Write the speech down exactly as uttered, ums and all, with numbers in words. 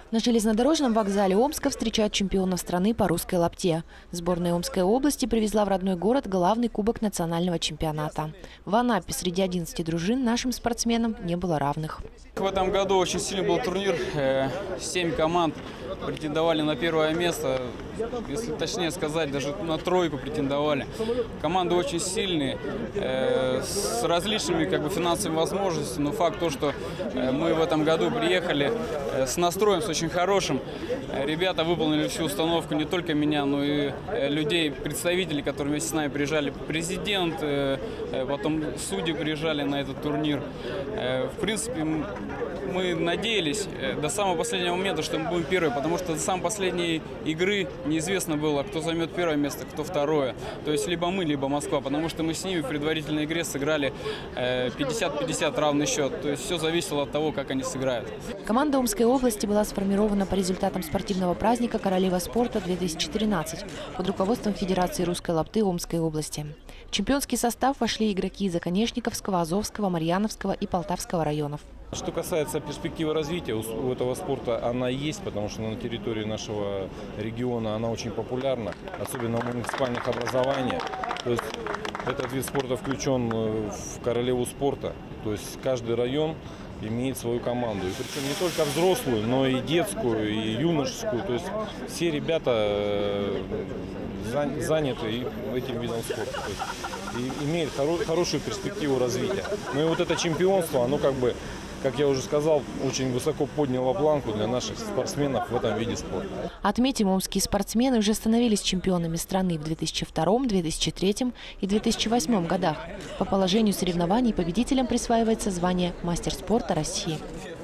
На железнодорожном вокзале Омска встречают чемпионов страны по русской лапте. Сборная Омской области привезла в родной город главный кубок национального чемпионата. В Анапе среди одиннадцати дружин нашим спортсменам не было равных. В этом году очень сильный был турнир. Семь команд претендовали на первое место. Если точнее сказать, даже на тройку претендовали. Команды очень сильные, с различными как бы финансовыми возможностями. Но факт то, что мы в этом году приехали с настроем, с очень хорошим. Ребята выполнили всю установку, не только меня, но и людей, представителей, которые вместе с нами приезжали. Президент, потом судьи приезжали на этот турнир. В принципе, мы надеялись до самого последнего момента, что мы будем первые, потому что до самой последней игры неизвестно было, кто займет первое место, кто второе. То есть либо мы, либо Москва, потому что мы с ними в предварительной игре сыграли пятьдесят пятьдесят равный счет. То есть все зависело от того, как они сыграют. Команда Омской области была сформирована по результатам спортивного праздника «Королева спорта-две тысячи тринадцать» под руководством Федерации русской лапты Омской области. В чемпионский состав вошли игроки из Оконечниковского, Азовского, Марьяновского и Полтавского районов. Что касается перспективы развития у этого спорта, она есть, потому что на территории нашего региона она очень популярна, особенно у муниципальных образований. То есть этот вид спорта включен в королеву спорта, то есть каждый район имеет свою команду. И причем не только взрослую, но и детскую, и юношескую. То есть все ребята заняты этим видом спорта. То есть, и имеют хорошую перспективу развития. Ну и вот это чемпионство, оно как бы, как я уже сказал, очень высоко подняло планку для наших спортсменов в этом виде спорта. Отметим, омские спортсмены уже становились чемпионами страны в две тысячи втором, две тысячи третьем и две тысячи восьмом годах. По положению соревнований победителям присваивается звание «Мастер спорта России».